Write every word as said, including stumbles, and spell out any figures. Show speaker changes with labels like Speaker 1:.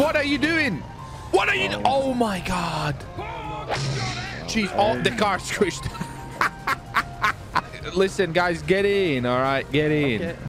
Speaker 1: What are you doing? What are you doing? Oh my God. Jeez. Oh, the car squished. Listen, guys, get in. All right, get in.
Speaker 2: Okay.